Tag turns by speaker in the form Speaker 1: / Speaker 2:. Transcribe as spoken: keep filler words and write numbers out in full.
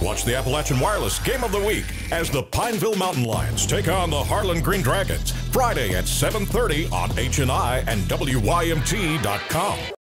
Speaker 1: Watch the Appalachian Wireless Game of the Week as the Pineville Mountain Lions take on the Harlan Green Dragons Friday at seven thirty on H N I and W Y M T dot com.